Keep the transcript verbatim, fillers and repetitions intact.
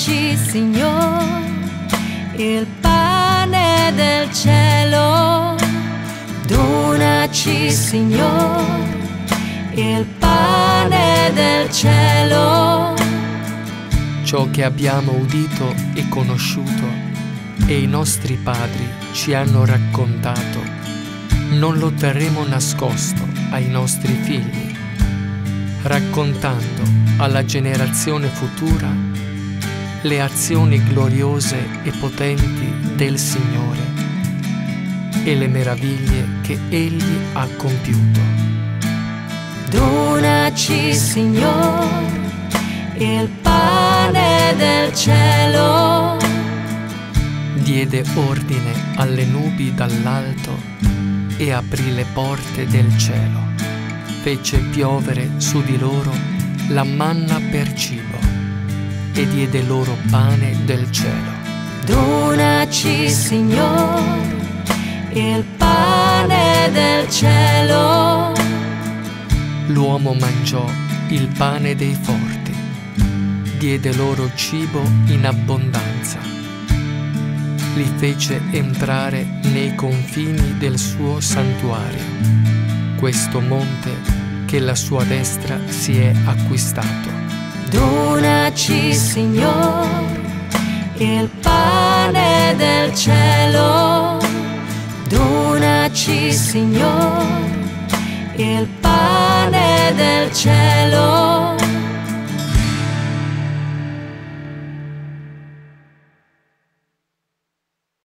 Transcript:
Donaci, Signore, il pane del cielo. Donaci, Signore, il pane del cielo. Ciò che abbiamo udito e conosciuto e i nostri padri ci hanno raccontato, non lo terremo nascosto ai nostri figli, raccontando alla generazione futura le azioni gloriose e potenti del Signore e le meraviglie che Egli ha compiuto. Donaci, Signore, il pane del cielo. Diede ordine alle nubi dall'alto e aprì le porte del cielo. Fece piovere su di loro la manna per cibo e diede loro pane del cielo. Donaci, Signore, il pane del cielo. L'uomo mangiò il pane dei forti, diede loro cibo in abbondanza. Li fece entrare nei confini del suo santuario, questo monte che la sua destra si è acquistato. Donaci, Signore, il pane del cielo. Donaci, Signore, il pane del cielo.